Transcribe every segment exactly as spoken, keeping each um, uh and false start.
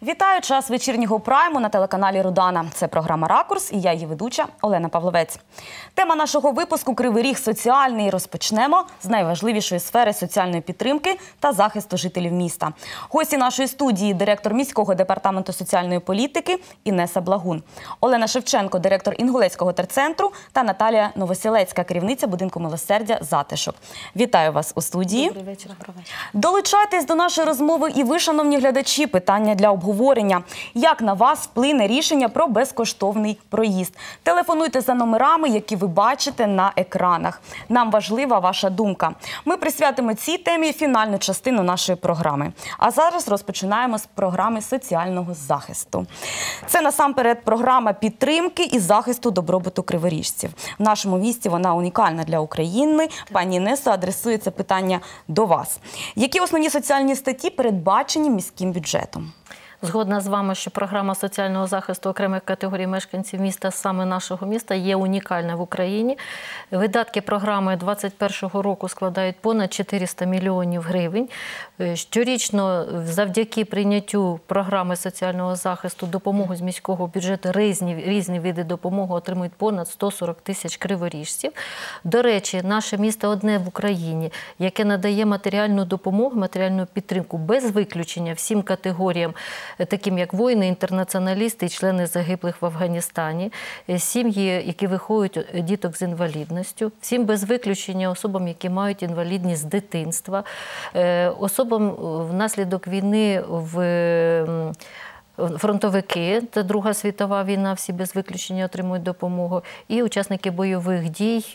Вітаю! Час вечірнього прайму на телеканалі «Рудана». Це програма «Ракурс» і я її ведуча Олена Павловець. Тема нашого випуску – Кривий Ріг соціальний. Розпочнемо з найважливішої сфери соціальної підтримки та захисту жителів міста. Гості нашої студії – директор міського департаменту соціальної політики Інеса Благун, Олена Шевченко – директор Інгулецького терцентру та Наталія Новосілецька – керівниця будинку милосердя «Затишок». Вітаю вас у студії. Добрий вечір. Долучайтесь до нашої розмови і ви, шановні глядачі, питання для обговорення. Як на вас вплине рішення про безкоштовний проїзд? Телефонуйте за номерами, які ви бачите на екранах. Нам важлива ваша думка. Ми присвятимо цій темі фінальну частину нашої програми. А зараз розпочинаємо з програми соціального захисту. Це насамперед програма підтримки і захисту добробуту криворіжців. В нашому місті вона унікальна для України. Пані Інесо, адресує це питання до вас. Які основні соціальні статті передбачені міським бюджетом? Згодна з вами, що програма соціального захисту окремих категорій мешканців міста, саме нашого міста, є унікальна в Україні. Видатки програми двадцять першого року складають понад чотириста мільйонів гривень. Щорічно завдяки прийняттю програми соціального захисту допомогу з міського бюджету різні, різні види допомоги отримують понад сто сорок тисяч криворіжців. До речі, наше місто одне в Україні, яке надає матеріальну допомогу, матеріальну підтримку без виключення всім категоріям, таким як воїни, інтернаціоналісти і члени загиблих в Афганістані, сім'ї, які виховують діток з інвалідністю, всім без виключення особам, які мають інвалідність з дитинства, особам внаслідок війни в фронтовики, це Друга світова війна, всі без виключення отримують допомогу, і учасники бойових дій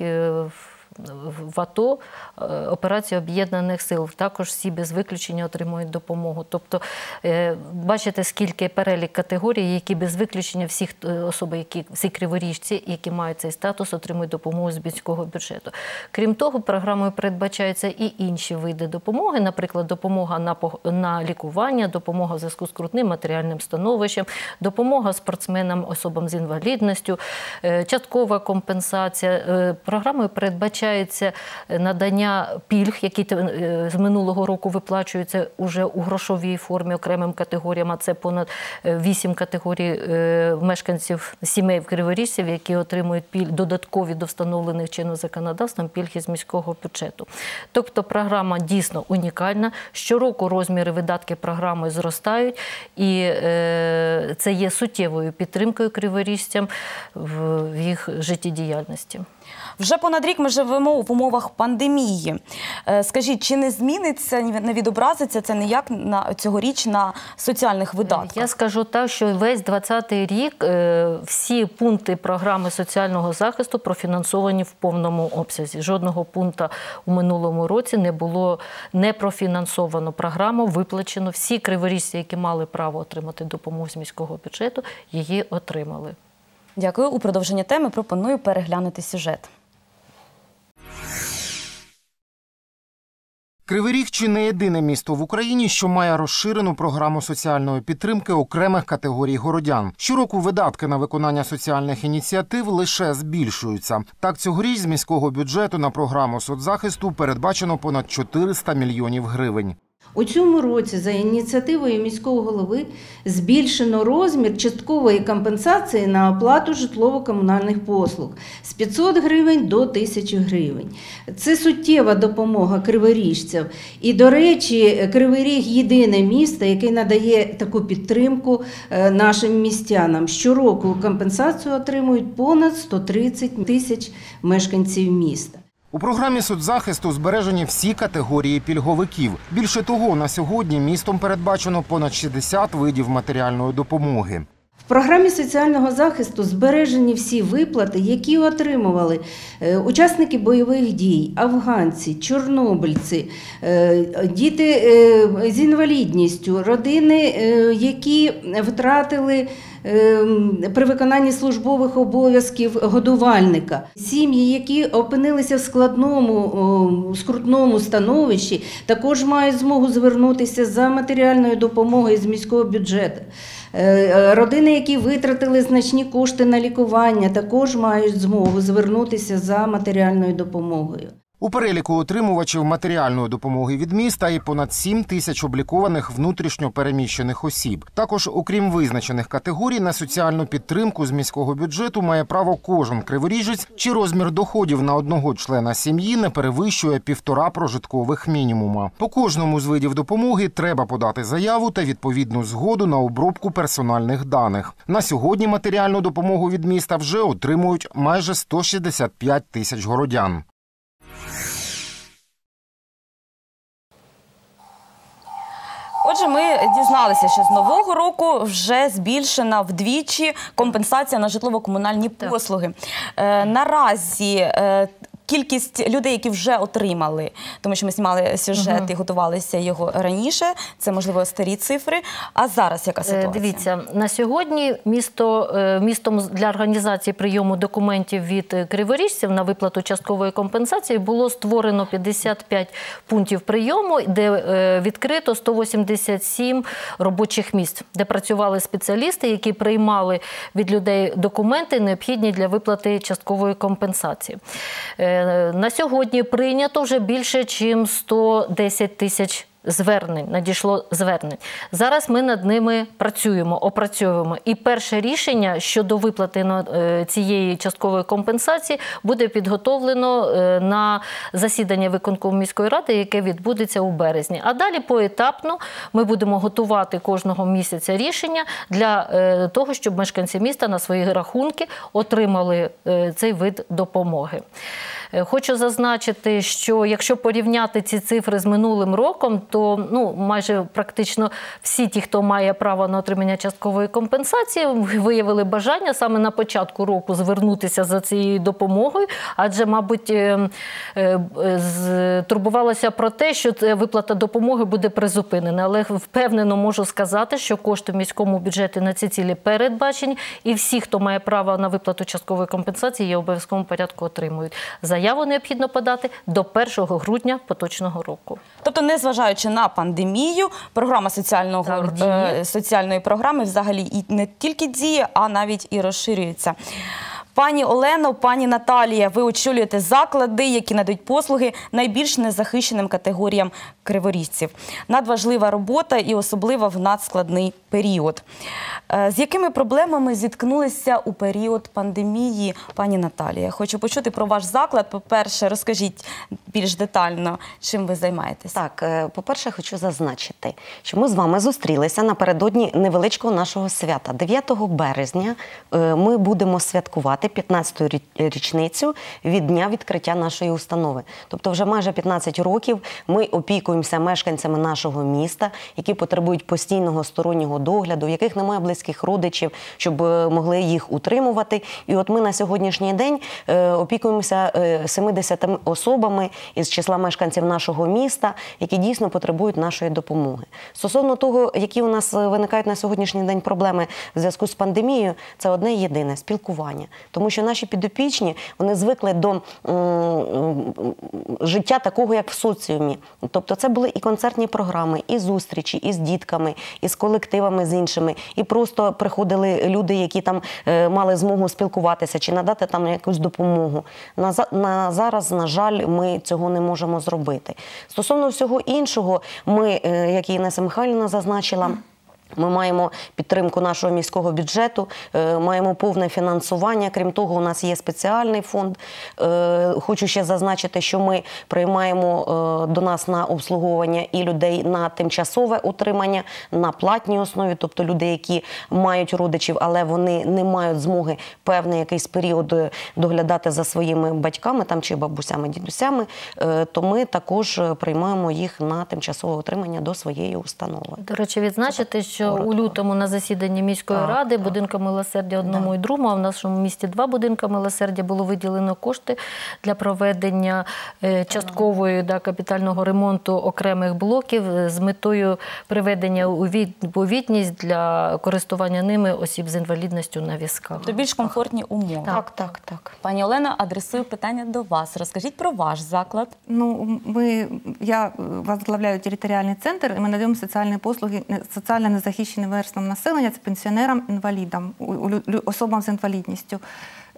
в АТО, операції Об'єднаних сил, також всі без виключення отримують допомогу. Тобто, бачите, скільки перелік категорій, які без виключення всіх особи, які, всі криворіжці, які мають цей статус, отримують допомогу з міського бюджету. Крім того, програмою передбачаються і інші види допомоги, наприклад, допомога на, на лікування, допомога в зв'язку з скрутним матеріальним становищем, допомога спортсменам, особам з інвалідністю, часткова компенсація. Програмою передбачається надання пільг, які з минулого року виплачуються уже у грошовій формі окремим категоріям, а це понад вісім категорій мешканців сімей криворіжців, які отримують пільг додаткові до встановлених чинним законодавством пільги з міського бюджету. Тобто програма дійсно унікальна. Щороку розміри видатки програми зростають, і це є суттєвою підтримкою криворіжцям в їх життєдіяльності. Вже понад рік ми живемо в умовах пандемії. Скажіть, чи не зміниться, не відобразиться це ніяк на цьогоріч на соціальних видатках? Я скажу так, що весь двадцятий рік всі пункти програми соціального захисту профінансовані в повному обсязі. Жодного пункту у минулому році не було не профінансовано програму, виплачено. Всі криворіжці, які мали право отримати допомогу з міського бюджету, її отримали. Дякую. У продовження теми пропоную переглянути сюжет. Кривий Ріг – чи не єдине місто в Україні, що має розширену програму соціальної підтримки окремих категорій городян. Щороку видатки на виконання соціальних ініціатив лише збільшуються. Так, цьогоріч з міського бюджету на програму соцзахисту передбачено понад чотириста мільйонів гривень. У цьому році за ініціативою міського голови збільшено розмір часткової компенсації на оплату житлово-комунальних послуг з п'ятсот гривень до тисячі гривень. Це суттєва допомога криворіжцям. І, до речі, Кривий Ріг – єдине місто, яке надає таку підтримку нашим містянам. Щороку компенсацію отримують понад сто тридцять тисяч мешканців міста. У програмі соцзахисту збережені всі категорії пільговиків. Більше того, на сьогодні містом передбачено понад шістдесят видів матеріальної допомоги. В програмі соціального захисту збережені всі виплати, які отримували учасники бойових дій, афганці, чорнобильці, діти з інвалідністю, родини, які втратили при виконанні службових обов'язків годувальника. Сім'ї, які опинилися в складному, скрутному становищі, також мають змогу звернутися за матеріальною допомогою з міського бюджету. Родини, які витратили значні кошти на лікування, також мають змогу звернутися за матеріальною допомогою. У переліку отримувачів матеріальної допомоги від міста і понад сім тисяч облікованих внутрішньо переміщених осіб. Також, окрім визначених категорій, на соціальну підтримку з міського бюджету має право кожен криворіжець, чи розмір доходів на одного члена сім'ї не перевищує півтора прожиткових мінімума. По кожному з видів допомоги треба подати заяву та відповідну згоду на обробку персональних даних. На сьогодні матеріальну допомогу від міста вже отримують майже сто шістдесят п'ять тисяч городян. Отже, ми дізналися, що з нового року вже збільшена вдвічі компенсація на житлово-комунальні послуги. Е, наразі е, кількість людей, які вже отримали, тому що ми знімали сюжет і готувалися його раніше, це, можливо, старі цифри. А зараз яка ситуація? Дивіться, на сьогодні місто, містом для організації прийому документів від криворіжців на виплату часткової компенсації було створено п'ятдесят п'ять пунктів прийому, де відкрито сто вісімдесят сім робочих місць, де працювали спеціалісти, які приймали від людей документи, необхідні для виплати часткової компенсації. На сьогодні прийнято вже більше, ніж сто десять тисяч звернень, надійшло звернень. Зараз ми над ними працюємо, опрацьовуємо. І перше рішення щодо виплати цієї часткової компенсації буде підготовлено на засідання виконкому міської ради, яке відбудеться у березні. А далі поетапно ми будемо готувати кожного місяця рішення для того, щоб мешканці міста на свої рахунки отримали цей вид допомоги. Хочу зазначити, що якщо порівняти ці цифри з минулим роком, то ну, майже практично всі ті, хто має право на отримання часткової компенсації, виявили бажання саме на початку року звернутися за цією допомогою, адже, мабуть, турбувалося про те, що виплата допомоги буде призупинена. Але впевнено можу сказати, що кошти в міському бюджеті на ці цілі передбачені, і всі, хто має право на виплату часткової компенсації, її в обов'язковому порядку отримують. Заяву необхідно подати до першого грудня поточного року. Тобто, незважаючи на пандемію, програма соціального, Так, е, соціальної програми взагалі і не тільки діє, а навіть і розширюється. Пані Олено, пані Наталія, ви очолюєте заклади, які надають послуги найбільш незахищеним категоріям криворіжців. Надважлива робота і особливо в надскладний період. З якими проблемами зіткнулися у період пандемії, пані Наталія? Хочу почути про ваш заклад. По-перше, розкажіть більш детально, чим ви займаєтесь. Так, по-перше, хочу зазначити, що ми з вами зустрілися напередодні невеличкого нашого свята. дев'ятого березня ми будемо святкувати п'ятнадцяту річницю від дня відкриття нашої установи. Тобто вже майже п'ятнадцять років ми опікуємося мешканцями нашого міста, які потребують постійного стороннього догляду, в яких немає близьких родичів, щоб могли їх утримувати. І от ми на сьогоднішній день опікуємося сімдесятьма особами із числа мешканців нашого міста, які дійсно потребують нашої допомоги. Стосовно того, які у нас виникають на сьогоднішній день проблеми в зв'язку з пандемією, це одне єдине – спілкування. Тому що наші підопічні, вони звикли до життя такого, як в соціумі. Тобто це були і концертні програми, і зустрічі, і з дітками, і з колективами, з іншими. І просто приходили люди, які там мали змогу спілкуватися чи надати там якусь допомогу. На, на зараз, на жаль, ми цього не можемо зробити. Стосовно всього іншого, ми, як і Інеса Михайлівна зазначила, ми маємо підтримку нашого міського бюджету, маємо повне фінансування. Крім того, у нас є спеціальний фонд. Хочу ще зазначити, що ми приймаємо до нас на обслуговування і людей на тимчасове утримання, на платній основі, тобто люди, які мають родичів, але вони не мають змоги певний якийсь період доглядати за своїми батьками там, чи бабусями, дідусями, то ми також приймаємо їх на тимчасове утримання до своєї установи. До речі, відзначити, що що у лютому на засіданні міської так, ради так. будинка милосердя одному да. і другому, а в нашому місті два будинка милосердя, було виділено кошти для проведення часткової да, капітального ремонту окремих блоків з метою приведення у відповідність для користування ними осіб з інвалідністю на візках. То більш комфортні умови. Так, так, так. Пані Олена, адресую питання до вас. Розкажіть про ваш заклад. Ну, мы, я возглавляю територіальний центр, і ми надаємо соціальні послуги соціально незахищеним верствам населення, це пенсіонерам, інвалідам, особам з інвалідністю.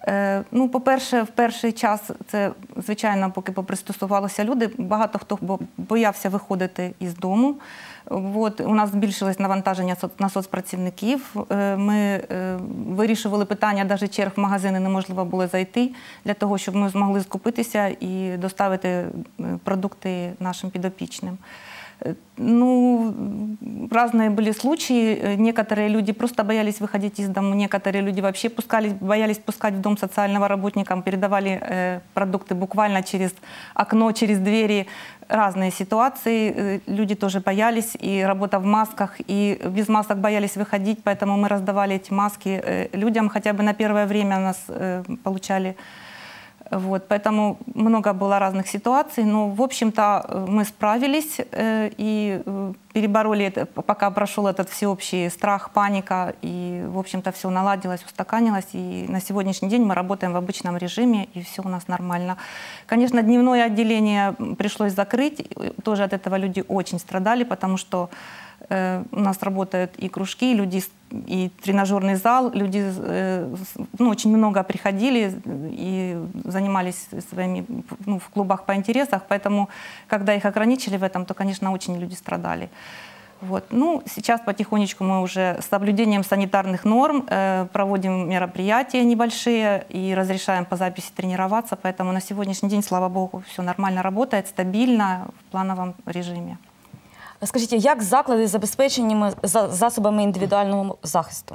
Е, Ну, по-перше, в перший час це, звичайно, поки попристосувалися люди, багато хто бо- боявся виходити із дому. От, у нас збільшилось навантаження соц- на соцпрацівників. Е, Ми е, вирішували питання, навіть черг в магазини неможливо було зайти, для того, щоб ми змогли скупитися і доставити е, продукти нашим підопічним. Э, Ну, разные были случаи. Э, Некоторые люди просто боялись выходить из дома, некоторые люди вообще пускались, боялись пускать в дом социального работника, передавали э, продукты буквально через окно, через двери. Разные ситуации. Э, Люди тоже боялись, и работа в масках, и без масок боялись выходить, поэтому мы раздавали эти маски э, людям, хотя бы на первое время нас э, получали. Вот, поэтому много было разных ситуаций, но, в общем-то, мы справились э, и э, перебороли это, пока прошел этот всеобщий страх, паника, и, в общем-то, все наладилось, устаканилось, и на сегодняшний день мы работаем в обычном режиме, и все у нас нормально. Конечно, дневное отделение пришлось закрыть, тоже от этого люди очень страдали, потому что э, у нас работают и кружки, и люди с- и тренажерный зал, люди э, с- ну, очень много приходили и занимались своими, ну, в клубах по интересах, поэтому, когда их ограничили в этом, то, конечно, очень люди страдали. Вот. Ну, сейчас потихонечку мы уже с соблюдением санитарных норм э, проводим мероприятия небольшие и разрешаем по записи тренироваться, поэтому на сегодняшний день, слава богу, все нормально работает, стабильно, в плановом режиме. Скажіть, як заклади з забезпеченими за- засобами індивідуального захисту?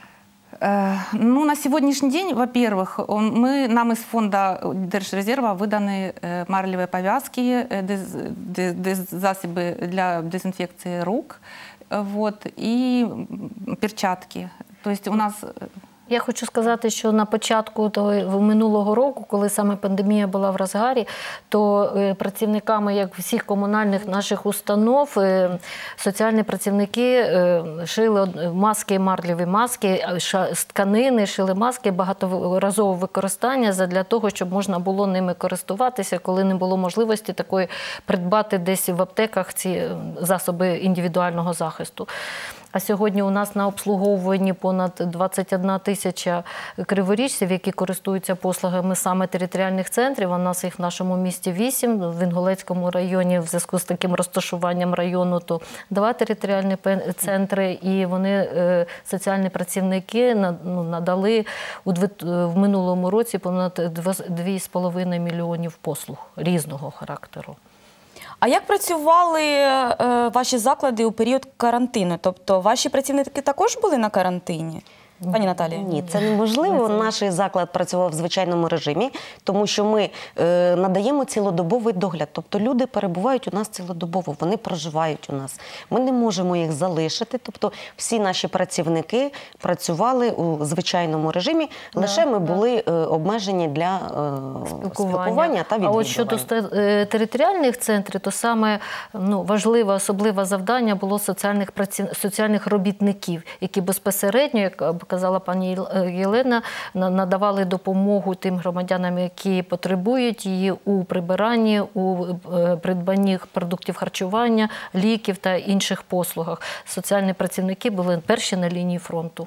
Э, Ну, на сегодняшний день, во-первых, он- мы, нам из фонда Держрезерва выданы э, марлевые повязки, э, дез- де- дез- засобы для дезинфекции рук, э, вот, и м, перчатки. То есть у нас... э, Я хочу сказати, що на початку того минулого року, коли саме пандемія була в розгарі, то е, працівниками як всіх комунальних наших установ, е, соціальні працівники е, шили од- маски, марлеві маски, а ша- з тканини, шили маски багаторазового використання для того, щоб можна було ними користуватися, коли не було можливості такої придбати десь в аптеках ці е, засоби індивідуального захисту. А сьогодні у нас на обслуговуванні понад двадцять одна тисяча криворіжців, які користуються послугами саме територіальних центрів. У нас їх в нашому місті вісім, в Інгулецькому районі в зв'язку з таким розташуванням району, то два територіальні пен- центри, і вони, е, соціальні працівники, на- ну, надали у дві- в минулому році понад два з половиною мільйонів послуг різного характеру. А як працювали е, ваші заклади у період карантину? Тобто ваші працівники також були на карантині? Пані Наталія? Ні, це неможливо. Наш заклад працював в звичайному режимі, тому що ми е, надаємо цілодобовий догляд. Тобто люди перебувають у нас цілодобово, вони проживають у нас. Ми не можемо їх залишити. Тобто всі наші працівники працювали у звичайному режимі, лише ми були е, обмежені для е, спілкування та А відвідування. от щодо ста- е, територіальних центрів, то саме ну, важливе, особливе завдання було соціальних, праці... соціальних робітників, які безпосередньо, як казала пані Єл- Єлена, на- надавали допомогу тим громадянам, які потребують її у прибиранні, у е, придбанні продуктів харчування, ліків та інших послугах. Соціальні працівники були перші на лінії фронту.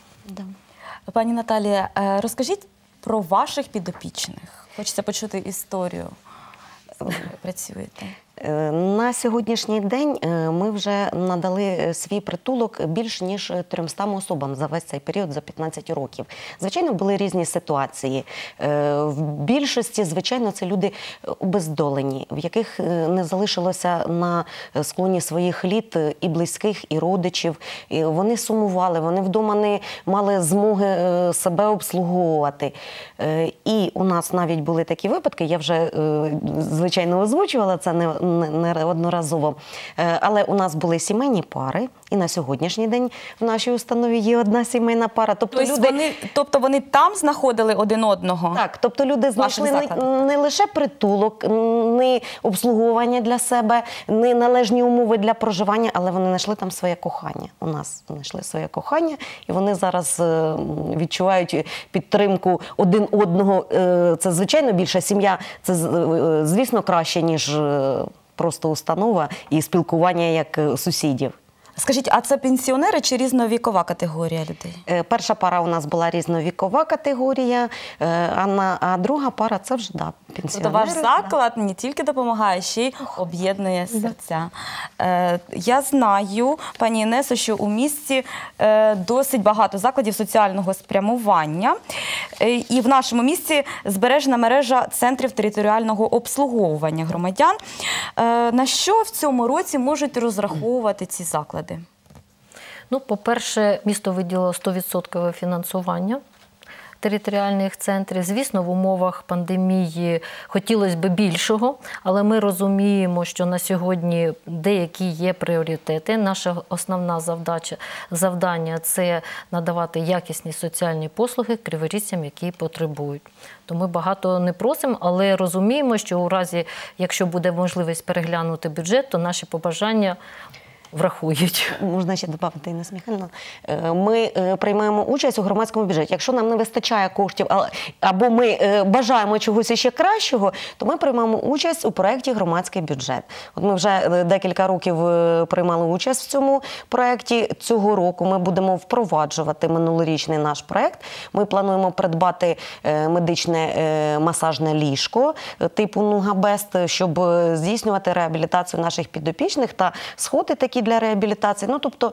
Пані Наталія, е, розкажіть про ваших підопічних. Хочеться почути історію. З ким ви працюєте? Е, На сьогоднішній день е, ми вже надали свій притулок більш ніж трьомстам особам за весь цей період, за п'ятнадцять років. Звичайно, були різні ситуації. Е, В більшості, звичайно, це люди обездолені, в яких е, не залишилося на склоні своїх літ і близьких, і родичів. І вони сумували, вони вдома не мали змоги е, себе обслуговувати. Е, І у нас навіть були такі випадки, я вже, е, звичайно, озвучувала це не не- неодноразово. Е, Але у нас були сімейні пари, і на сьогоднішній день в нашій установі є одна сімейна пара. Тобто, Тобто, люди... вони, тобто вони там знаходили один одного? Так, тобто люди знайшли не, закладах. не лише притулок, не обслуговування для себе, не належні умови для проживання, але вони знайшли там своє кохання. У нас знайшли своє кохання, і вони зараз е, відчувають підтримку один одного. Е, Це, звичайно, більша сім'я. Це, з- е, звісно, краще, ніж е, просто установа і спілкування як е, сусідів. Скажіть, а це пенсіонери чи різновікова категорія людей? Е, Перша пара у нас була різновікова категорія, е, а, на, а друга пара це вже да, пенсіонери. Тобто ваш заклад не тільки допомагає, ще й об'єднує серця. Е, я знаю, пані Інесо, що у місті е, досить багато закладів соціального спрямування. Е, і в нашому місті збережена мережа центрів територіального обслуговування громадян. Е, на що в цьому році можуть розраховувати ці заклади? Ну, по-перше, місто виділило сто відсотків фінансування територіальних центрів. Звісно, в умовах пандемії хотілося б більшого, але ми розуміємо, що на сьогодні деякі є пріоритети. Наша основна завдача, завдання – це надавати якісні соціальні послуги криворіжцям, які потребують. То ми багато не просимо, але розуміємо, що у разі, якщо буде можливість переглянути бюджет, то наші побажання врахують. Можна ще додати, Інна Михайлівна. Ми приймаємо участь у громадському бюджеті. Якщо нам не вистачає коштів, або ми бажаємо чогось ще кращого, то ми приймаємо участь у проєкті «Громадський бюджет». От ми вже декілька років приймали участь в цьому проєкті. Цього року ми будемо впроваджувати минулорічний наш проєкт. Ми плануємо придбати медичне масажне ліжко типу «Нугабест», щоб здійснювати реабілітацію наших підопічних та сходи такі для реабілітації. Ну, тобто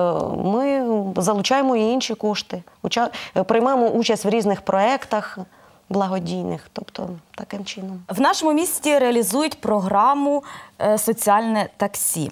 ми залучаємо і інші кошти, приймаємо участь в різних проєктах благодійних, тобто таким чином. В нашому місті реалізують програму «Соціальне таксі».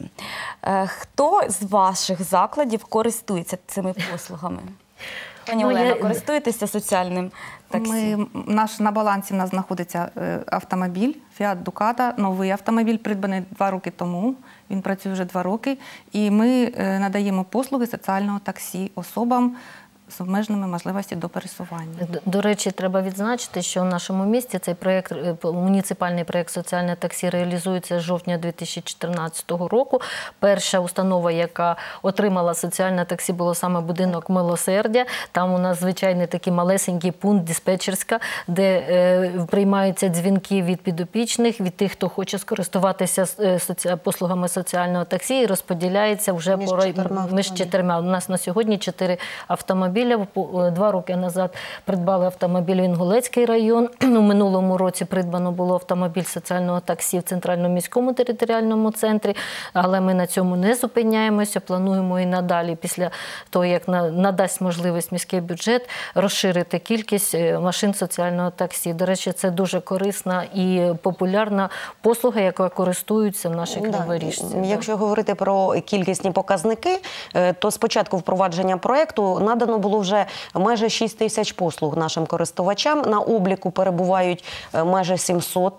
Хто з ваших закладів користується цими послугами? Пані Ну, Олено, я- користуєтеся соціальним таксі? Ми, наш, на балансі в нас знаходиться е, автомобіль Fiat Ducato, новий автомобіль, придбаний два роки тому. Він працює вже два роки. І ми е, надаємо послуги соціального таксі особам з обмеженими можливостями до пересування. Д- До речі, треба відзначити, що в нашому місті цей проєкт, е, муніципальний проєкт «Соціальне таксі» реалізується з жовтня дві тисячі чотирнадцятого року. Перша установа, яка отримала соціальне таксі, було саме будинок «Милосердя». Там у нас звичайний такий малесенький пункт диспетчерська, де е, приймаються дзвінки від підопічних, від тих, хто хоче скористуватися е, соці... послугами соціального таксі, і розподіляється вже Між по рай- чотирма між чотирма. У нас на сьогодні чотири автомобілі. Два роки назад придбали автомобіль в Інгулецький район. У минулому році придбано було автомобіль соціального таксі в Центральному міському територіальному центрі. Але ми на цьому не зупиняємося. Плануємо і надалі, після того, як надасть можливість міський бюджет, розширити кількість машин соціального таксі. До речі, це дуже корисна і популярна послуга, якою користуються наші криворіжці. Якщо говорити про кількісні показники, то з початку впровадження проєкту надано було вже майже шість тисяч послуг нашим користувачам. На обліку перебувають майже сімсот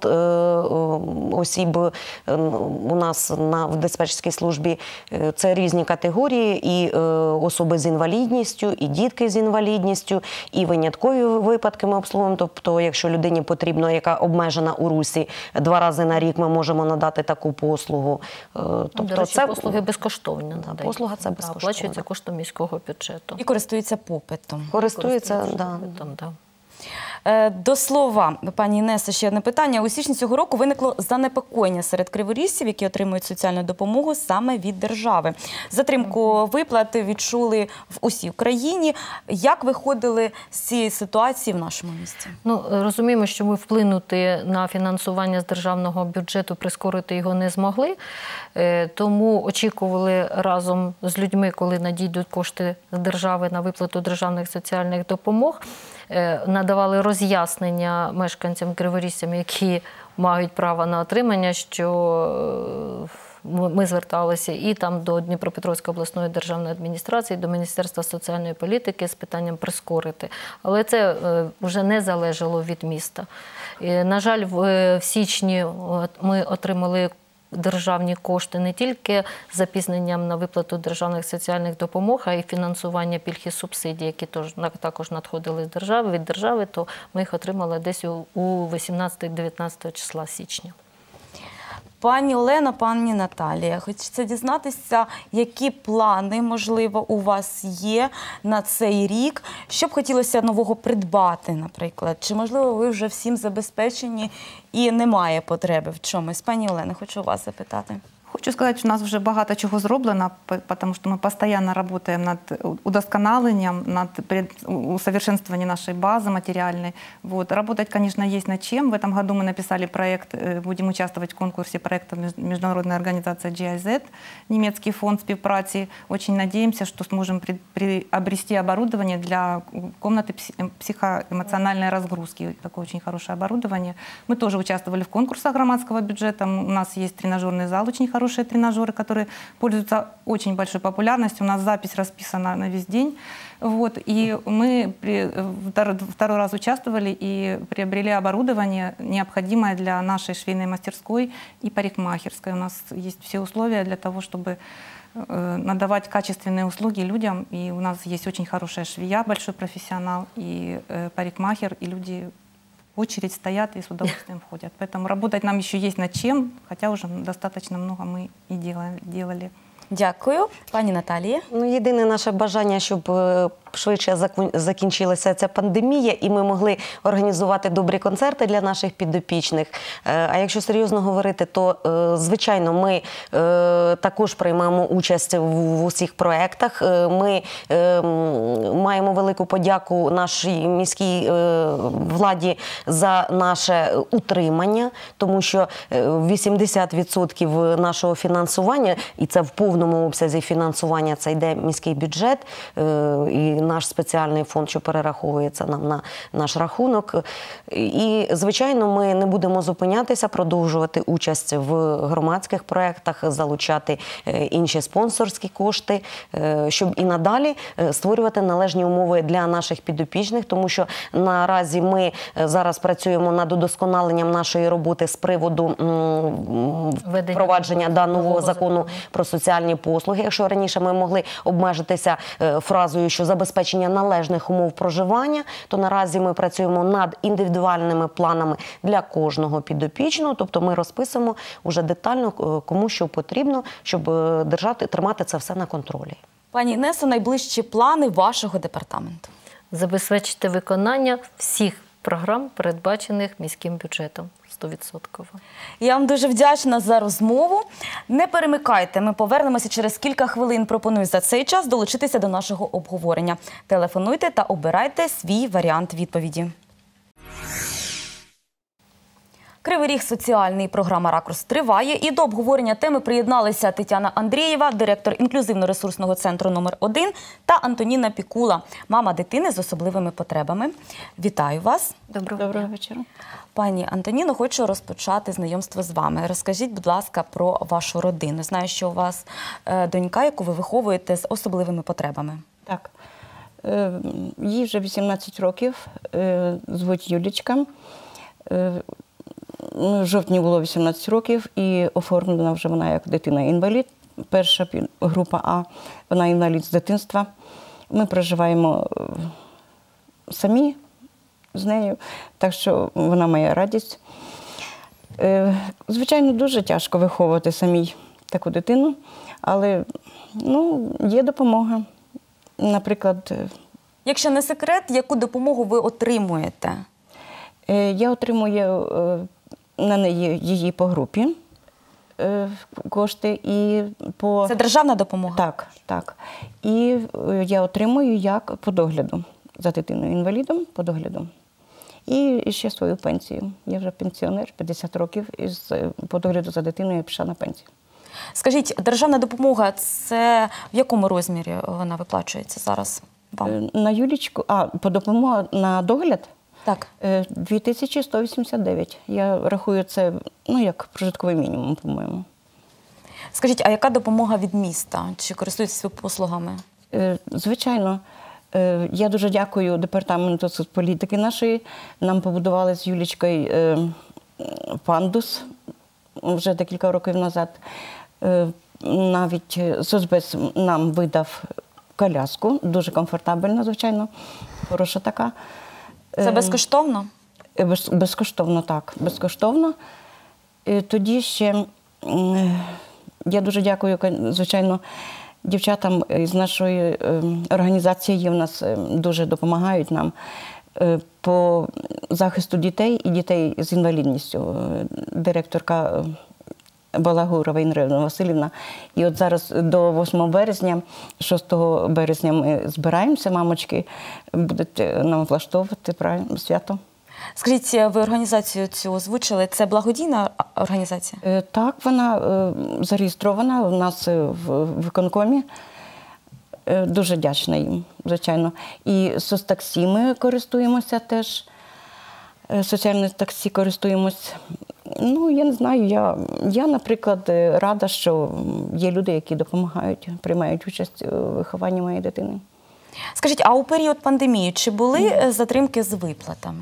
осіб у нас на, в диспетчерській службі. Це різні категорії, і особи з інвалідністю, і дітки з інвалідністю, і виняткові випадки ми обслуговуємо. Тобто, якщо людині потрібно, яка обмежена у русі, два рази на рік ми можемо надати таку послугу. Тобто, До речі, це послуги безкоштовні. Да, послуга це безкоштовна. Оплачується коштом міського бюджету. І користуються попитом. Користується, да. попитом, да. До слова, пані Інесо, ще одне питання. У січні цього року виникло занепокоєння серед криворіжців, які отримують соціальну допомогу саме від держави. Затримку виплати відчули в усій країні. Як виходили з цієї ситуації в нашому місті? Ну, розуміємо, що ми вплинути на фінансування з державного бюджету, прискорити його не змогли. Тому очікували разом з людьми, коли надійдуть кошти з держави на виплату державних соціальних допомог, надавали роз'яснення мешканцям, криворіжцям, які мають право на отримання, що ми зверталися і там до Дніпропетровської обласної державної адміністрації, до Міністерства соціальної політики з питанням прискорити. Але це вже не залежало від міста. На жаль, в січні ми отримали державні кошти не тільки з запізненням на виплату державних соціальних допомог, а й фінансування пільг і субсидій, які також надходили з держави, від держави, то ми їх отримали десь у вісімнадцятого-дев'ятнадцятого числа січня. Пані Олена, пані Наталія, хочеться дізнатися, які плани, можливо, у вас є на цей рік? Що б хотілося нового придбати, наприклад? Чи, можливо, ви вже всім забезпечені і немає потреби в чомусь? Пані Олена, хочу вас запитати. Хочу сказати, що у нас вже багато чого зроблено, тому що ми постійно працюємо над удосконаленням, над усовершенствованием нашої бази матеріальної. Вот. Работать, конечно, есть над чем. В этом году мы написали проект, будем участвовать в конкурсе проекта международной организации джи ай зет, немецкий фонд співпраці. Очень надеемся, что сможем приобрести оборудование для комнаты психоэмоциональной разгрузки. Такое очень хорошее оборудование. Мы тоже участвовали в конкурсах громадского бюджета. У нас есть тренажерный зал, очень хорошие тренажеры, которые пользуются очень большой популярностью. У нас запись расписана на весь день. Вот. И мы при, второй раз участвовали и приобрели оборудование, необходимое для нашей швейной мастерской и парикмахерской. У нас есть все условия для того, чтобы надавать качественные услуги людям. И у нас есть очень хорошая швея, большой профессионал, и парикмахер, и люди в очередь стоят и с удовольствием входят. Поэтому работать нам еще есть над чем, хотя уже достаточно много мы и делали. Дякую. Пані Наталія. Ну, єдине наше бажання, щоб швидше закінчилася ця пандемія і ми могли організувати добрі концерти для наших підопічних. А якщо серйозно говорити, то, звичайно, ми також приймаємо участь в усіх проєктах. Ми маємо велику подяку нашій міській владі за наше утримання, тому що вісімдесят відсотків нашого фінансування, і це в повному обсязі фінансування, це йде міський бюджет, і наш спеціальний фонд, що перераховується нам на наш рахунок. І, звичайно, ми не будемо зупинятися, продовжувати участь в громадських проєктах, залучати інші спонсорські кошти, щоб і надалі створювати належні умови для наших підопічних, тому що наразі ми зараз працюємо над удосконаленням нашої роботи з приводу впровадження даного закону про соціальні послуги. Якщо раніше ми могли обмежитися фразою, що забезпечення належних умов проживання, то наразі ми працюємо над індивідуальними планами для кожного підопічного, тобто ми розписуємо вже детально, кому що потрібно, щоб держати, тримати це все на контролі. Пані Інесо, найближчі плани вашого департаменту? Забезпечити виконання всіх програм, передбачених міським бюджетом. сто відсотків. Я вам дуже вдячна за розмову. Не перемикайте, ми повернемося через кілька хвилин. Пропоную за цей час долучитися до нашого обговорення. Телефонуйте та обирайте свій варіант відповіді. Кривий Ріг соціальний, програма «Ракурс» триває. І до обговорення теми приєдналися Тетяна Андрієва, директор інклюзивно-ресурсного центру номер один, та Антоніна Пікула, мама дитини з особливими потребами. Вітаю вас. Доброго, Доброго вечора. Пані Антоніно, хочу розпочати знайомство з вами. Розкажіть, будь ласка, про вашу родину. Знаю, що у вас донька, яку ви виховуєте з особливими потребами. Так. Їй вже вісімнадцять років, звуть Юлічка. В жовтні було вісімнадцять років і оформлена вже вона як дитина-інвалід. Перша група А, вона інвалід з дитинства. Ми проживаємо самі з нею, так що вона моя радість. Звичайно, дуже тяжко виховувати самій таку дитину, але ну, є допомога. Наприклад... Якщо не секрет, яку допомогу ви отримуєте? Я отримую на неї її по групі кошти і по... Це державна допомога? Так, так. І я отримую як по догляду за дитиною-інвалідом, по догляду. І ще свою пенсію. Я вже пенсіонер, п'ятдесят років, і по догляду за дитиною я пішла на пенсію. Скажіть, державна допомога, це в якому розмірі вона виплачується зараз вам? На Юлічку, а, по допомогу на догляд? Так. дві тисячі сто вісімдесят дев'ять. Я рахую це, ну, як прожитковий мінімум, по-моєму. Скажіть, а яка допомога від міста? Чи користуєтеся послугами? Звичайно. Я дуже дякую департаменту соцполітики нашої. Нам побудували з Юлічкою пандус вже декілька років назад. Навіть соцбез нам видав коляску, дуже комфортабельна, звичайно, хороша така. Це безкоштовно? Без, безкоштовно, так. Безкоштовно. І тоді ще я дуже дякую, звичайно, дівчатам з нашої організації, в нас дуже допомагають нам по захисту дітей і дітей з інвалідністю. Директорка Балагурова Ірина Василівна. І от зараз до восьмого березня, шостого березня ми збираємося, мамочки будуть нам влаштовувати правильно свято. Скажіть, ви організацію цю озвучили, це благодійна організація? Е, Так, вона е, зареєстрована у нас в виконкомі. Е, Дуже вдячна їм, звичайно. І соцтаксі ми користуємося теж. Е, Соціальне таксі користуємось. Ну, я не знаю, я, я, наприклад, рада, що є люди, які допомагають, приймають участь у вихованні моєї дитини. Скажіть, а у період пандемії чи були затримки з виплатами?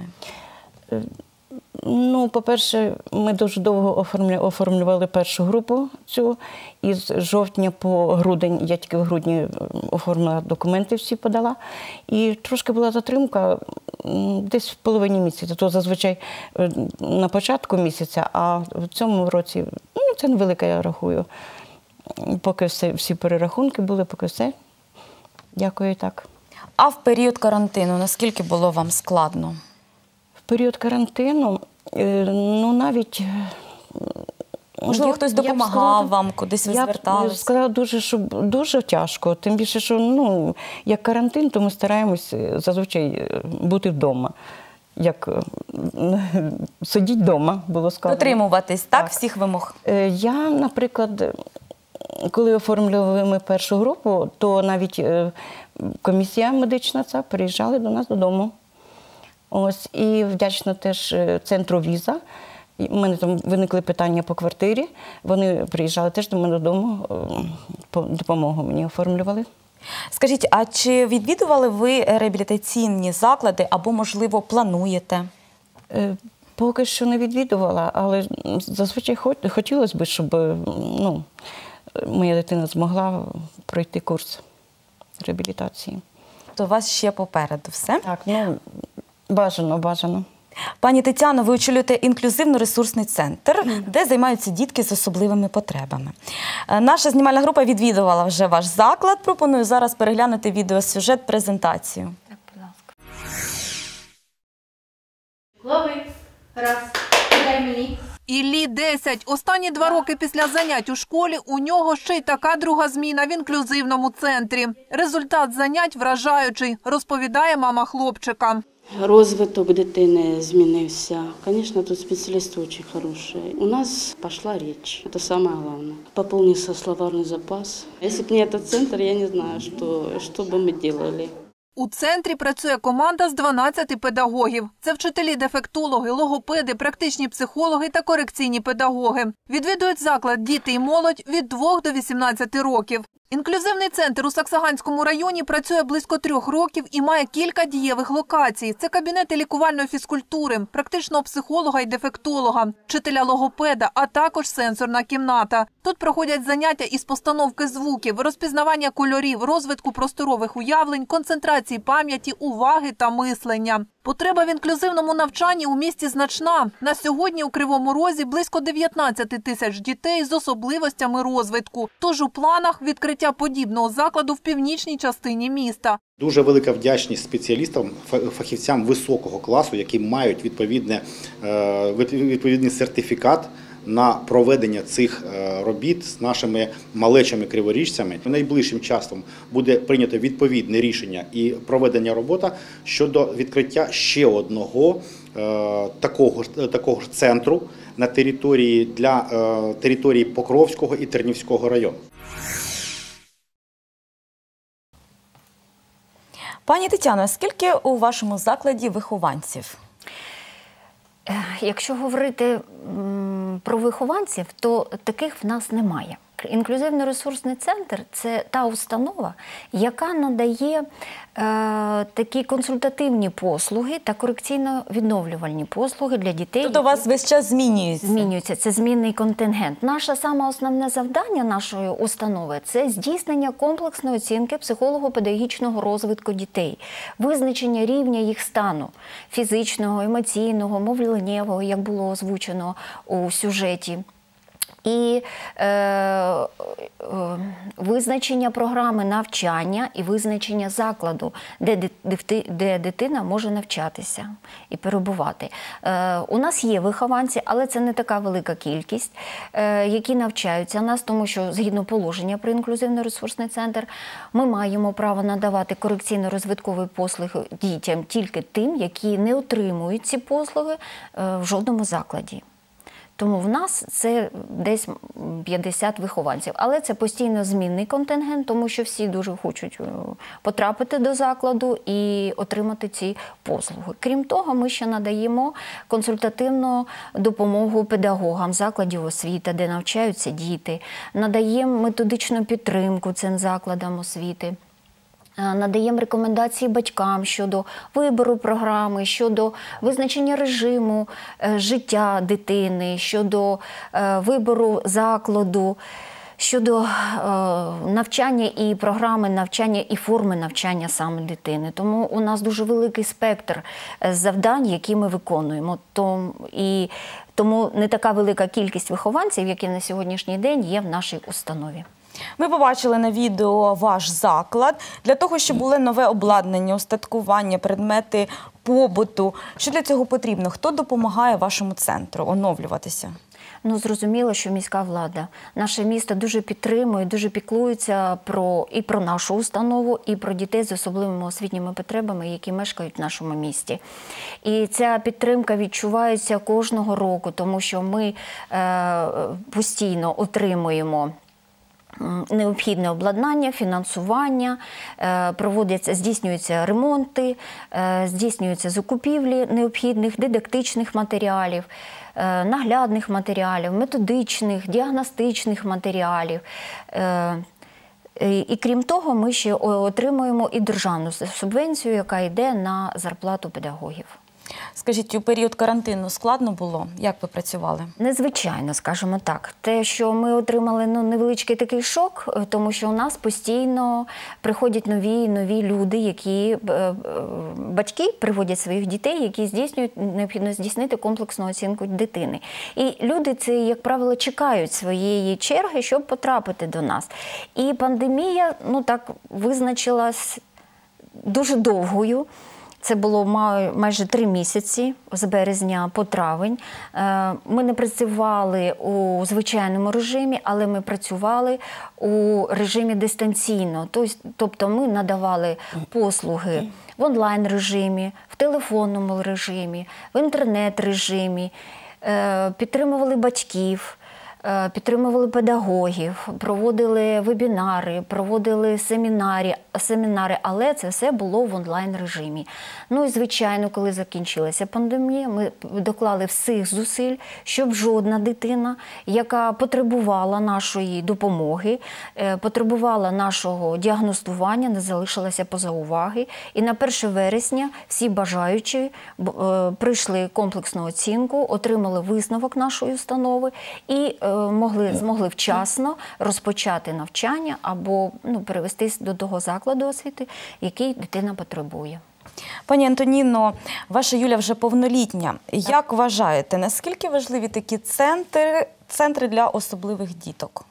Ну, по-перше, ми дуже довго оформлю- оформлювали першу групу цю. І з жовтня по грудень, я тільки в грудні оформила документи, всі подала. І трошки була затримка м, десь в половині місяця. То зазвичай е, на початку місяця, а в цьому році, ну, це невелике, я рахую. Поки все, всі перерахунки були, поки все. Дякую, і так. А в період карантину наскільки було вам складно? В період карантину, е, ну, навіть... Можливо, хтось Я б допомагав сказала, вам, кудись ви Я б зверталися? сказала, дуже, що дуже тяжко. Тим більше, що ну, як карантин, то ми стараємось зазвичай бути вдома. Як е, сидіть вдома, було сказано. Дотримуватись, так, Так. всіх вимог? Е, Я, наприклад, коли оформлювали ми першу групу, то навіть е, комісія медична ця приїжджали до нас додому. Ось, і вдячна теж е, центру «Віза». У мене там виникли питання по квартирі. Вони приїжджали теж до мене додому, е, по- допомогу мені оформлювали. Скажіть, а чи відвідували ви реабілітаційні заклади або, можливо, плануєте? Е, Поки що не відвідувала, але зазвичай хо- хотілося б, щоб е, ну, моя дитина змогла пройти курс реабілітації. То у вас ще попереду все. Так, ну, бажано, бажано. Пані Тетяно, ви очолюєте інклюзивно-ресурсний центр, де займаються дітки з особливими потребами. Е, Наша знімальна група відвідувала вже ваш заклад. Пропоную зараз переглянути відеосюжет, презентацію. Так, будь ласка. Лови. Раз. Дай мені. Іллі десять. Останні два роки після занять у школі у нього ще й така друга зміна в інклюзивному центрі. Результат занять вражаючий, розповідає мама хлопчика. Розвиток дитини змінився. Звісно, тут спеціалісти дуже хороші. У нас пішла річ. Це найголовніше. Поповнився словарний запас. Якщо б не цей центр, я не знаю, що, що б ми робили. У центрі працює команда з дванадцяти педагогів. Це вчителі-дефектологи, логопеди, практичні психологи та корекційні педагоги. Відвідують заклад діти і молодь від двох до вісімнадцяти років. Інклюзивний центр у Саксаганському районі працює близько трьох років і має кілька дієвих локацій. Це кабінети лікувальної фізкультури, практичного психолога і дефектолога, вчителя-логопеда, а також сенсорна кімната. Тут проходять заняття із постановки звуків, розпізнавання кольорів, розвитку просторових уявлень, концентрації пам'яті, уваги та мислення. Потреба в інклюзивному навчанні у місті значна. На сьогодні у Кривому Розі близько дев'ятнадцять тисяч дітей з особливостями розвитку. Тож у планах відкриття подібного закладу в північній частині міста. Дуже велика вдячність спеціалістам, фахівцям високого класу, які мають відповідне, відповідний сертифікат на проведення цих робіт з нашими малечами-криворіжцями. Найближчим часом буде прийнято відповідне рішення і проведення роботи щодо відкриття ще одного такого, такого ж центру на території, для території Покровського і Тернівського району. Пані Тетяно, скільки у вашому закладі вихованців? Якщо говорити м, про вихованців, то таких в нас немає. Інклюзивно-ресурсний центр – це та установа, яка надає е, такі консультативні послуги та корекційно-відновлювальні послуги для дітей. Тобто у вас весь час змінюється? Змінюється. Це змінний контингент. Наше саме основне завдання нашої установи – це здійснення комплексної оцінки психолого-педагогічного розвитку дітей, визначення рівня їх стану – фізичного, емоційного, мовленнєвого, як було озвучено у сюжеті. І е, е, визначення програми навчання і визначення закладу, де, де, де дитина може навчатися і перебувати. Е, у нас є вихованці, але це не така велика кількість, е, які навчаються нас, тому що згідно положення про інклюзивно-ресурсний центр, ми маємо право надавати корекційно-розвиткові послуги дітям тільки тим, які не отримують ці послуги е, в жодному закладі. Тому в нас це десь п'ятдесят вихованців. Але це постійно змінний контингент, тому що всі дуже хочуть потрапити до закладу і отримати ці послуги. Крім того, ми ще надаємо консультативну допомогу педагогам закладів освіти, де навчаються діти, надаємо методичну підтримку цим закладам освіти. Надаємо рекомендації батькам щодо вибору програми, щодо визначення режиму життя дитини, щодо вибору закладу, щодо навчання і програми навчання, і форми навчання саме дитини. Тому у нас дуже великий спектр завдань, які ми виконуємо. І тому не така велика кількість вихованців, які на сьогоднішній день є в нашій установі. Ми побачили на відео ваш заклад. Для того, щоб було нове обладнання, устаткування, предмети побуту. Що для цього потрібно? Хто допомагає вашому центру оновлюватися? Ну, зрозуміло, що міська влада. Наше місто дуже підтримує, дуже піклується про, і про нашу установу, і про дітей з особливими освітніми потребами, які мешкають в нашому місті. І ця підтримка відчувається кожного року, тому що ми е, постійно отримуємо необхідне обладнання, фінансування, проводяться, здійснюються ремонти, здійснюються закупівлі необхідних дидактичних матеріалів, наглядних матеріалів, методичних, діагностичних матеріалів. І крім того, ми ще отримуємо і державну субвенцію, яка йде на зарплату педагогів. Скажіть, у період карантину складно було? Як ви працювали? Незвичайно, скажімо так. Те, що ми отримали ну, невеличкий такий шок, тому що у нас постійно приходять нові і нові люди, які, батьки приводять своїх дітей, які здійснюють, необхідно здійснити комплексну оцінку дитини. І люди це, як правило, чекають своєї черги, щоб потрапити до нас. І пандемія, ну так, визначилась дуже довгою. Це було майже три місяці, з березня по травень. Ми не працювали у звичайному режимі, але ми працювали у режимі дистанційно. Тобто ми надавали послуги в онлайн-режимі, в телефонному режимі, в інтернет-режимі, підтримували батьків, підтримували педагогів, проводили вебінари, проводили семінари, семінари, але це все було в онлайн-режимі. Ну і, звичайно, коли закінчилася пандемія, ми доклали всіх зусиль, щоб жодна дитина, яка потребувала нашої допомоги, потребувала нашого діагностування, не залишилася поза уваги. І на перше вересня всі бажаючі прийшли комплексну оцінку, отримали висновок нашої установи і могли, змогли вчасно розпочати навчання або ну, перевестись до того закладу освіти, який дитина потребує. Пані Антоніно, ваша Юля вже повнолітня. Як вважаєте, наскільки важливі такі центри, центри для особливих діток?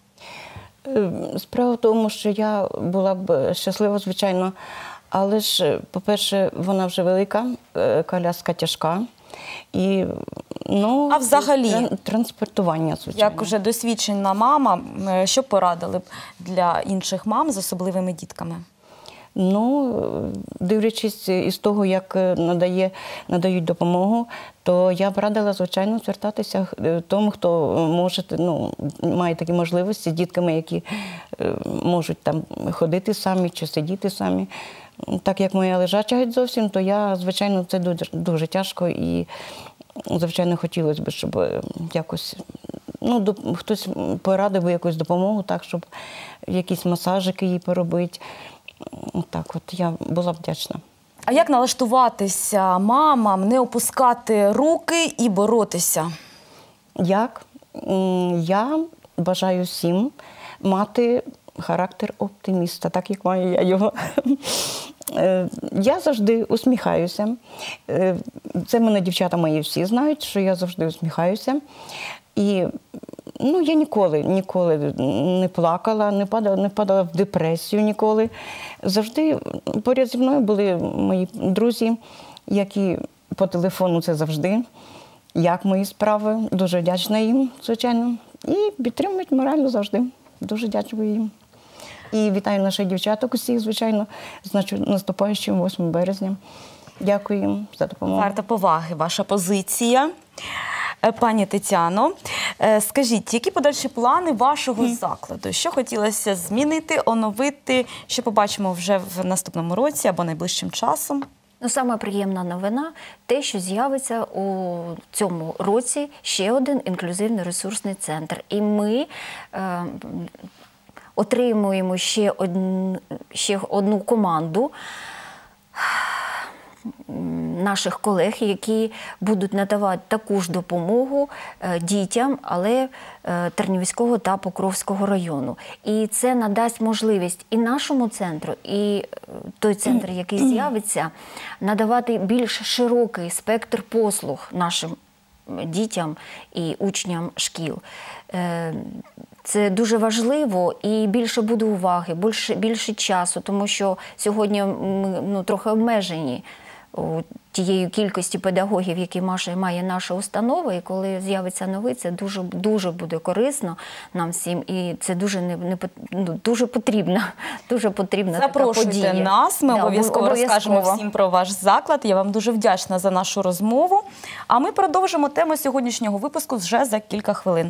Справа в тому, що я була б щаслива, звичайно, але ж, по-перше, вона вже велика, коляска тяжка. І, ну, а взагалі, транспортування, звичайно. Як вже досвідчена мама, що порадили б для інших мам з особливими дітками? Ну, дивлячись із того, як надає, надають допомогу, то я б радила, звичайно, звертатися тому, хто може, ну, має такі можливості з дітками, які можуть там ходити самі чи сидіти самі. Так як моя лежача геть зовсім, то я, звичайно, це дуже, дуже тяжко і, звичайно, хотілося б, щоб якось, ну, хтось порадив би якусь допомогу, так, щоб якісь масажики їй поробити. Так, от я була вдячна. А як налаштуватися мамам, не опускати руки і боротися? Як? Я бажаю всім мати характер оптиміста, так як маю я його. Я завжди усміхаюся. Це мене дівчата мої всі знають, що я завжди усміхаюся. І Ну, я ніколи, ніколи не плакала, не падала, не падала в депресію ніколи. Завжди поряд зі мною були мої друзі, які по телефону це завжди, як мої справи. Дуже вдячна їм, звичайно. І підтримують морально завжди. Дуже дякую їм. І вітаю наших дівчаток усіх, звичайно, з наступаючим восьмим березня. Дякую їм за допомогу. Варта поваги ваша позиція. Пані Тетяно, скажіть, які подальші плани вашого закладу? Що хотілося змінити, оновити, що побачимо вже в наступному році або найближчим часом? Ну, саме приємна новина – те, що з'явиться у цьому році ще один інклюзивний ресурсний центр. І ми е, отримуємо ще, од... ще одну команду наших колег, які будуть надавати таку ж допомогу дітям, але Тернівського та Покровського району. І це надасть можливість і нашому центру, і той центр, який з'явиться, надавати більш широкий спектр послуг нашим дітям і учням шкіл. Це дуже важливо і більше буде уваги, більше, більше часу, тому що сьогодні ми ну, трохи обмежені тією кількістю педагогів, які має наша установа, і коли з'явиться новий, це дуже, дуже буде корисно нам всім, і це дуже, не, не, ну, дуже потрібна, дуже потрібна така подія. Запрошуйте нас, ми да, обов'язково розкажемо всім про ваш заклад. Я вам дуже вдячна за нашу розмову. А ми продовжимо тему сьогоднішнього випуску вже за кілька хвилин.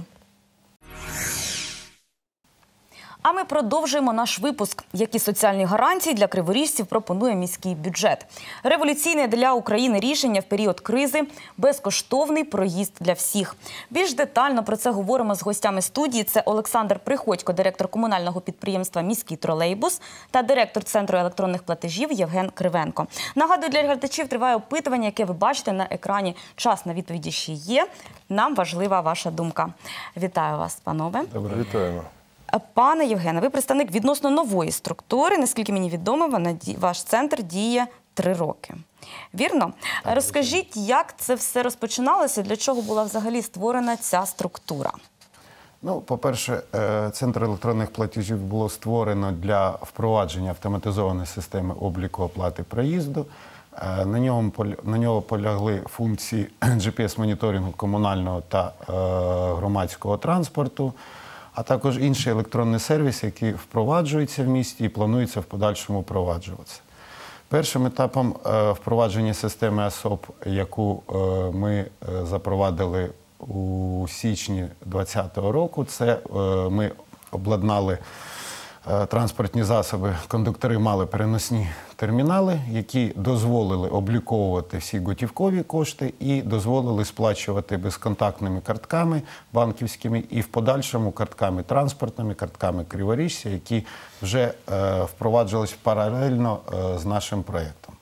А ми продовжуємо наш випуск. Які соціальні гарантії для криворіжців пропонує міський бюджет? Революційне для України рішення в період кризи – безкоштовний проїзд для всіх. Більш детально про це говоримо з гостями студії. Це Олександр Приходько, директор комунального підприємства «Міський тролейбус» та директор Центру електронних платежів Євген Кривенко. Нагадую, для глядачів триває опитування, яке ви бачите на екрані. Час на відповіді ще є. Нам важлива ваша думка. Вітаю вас, панове. Добре, вітаємо. Пане Євгене, ви представник відносно нової структури. Наскільки мені відомо, вона, ваш центр діє три роки. Вірно? Так, розкажіть, як це все розпочиналося, для чого була взагалі створена ця структура? Ну, по-перше, Центр електронних платежів було створено для впровадження автоматизованої системи обліку оплати проїзду. На ньому, на нього полягли функції джі пі ес-моніторингу комунального та е, громадського транспорту, а також інші електронні сервіси, які впроваджуються в місті і плануються в подальшому впроваджуватися. Першим етапом впровадження системи АСОП, яку ми запровадили у січні двадцятого року, це ми обладнали транспортні засоби, кондуктори мали переносні термінали, які дозволили обліковувати всі готівкові кошти і дозволили сплачувати безконтактними картками банківськими і в подальшому картками транспортними, картками криворіжця, які вже е, впроваджувалися паралельно е, з нашим проєктом.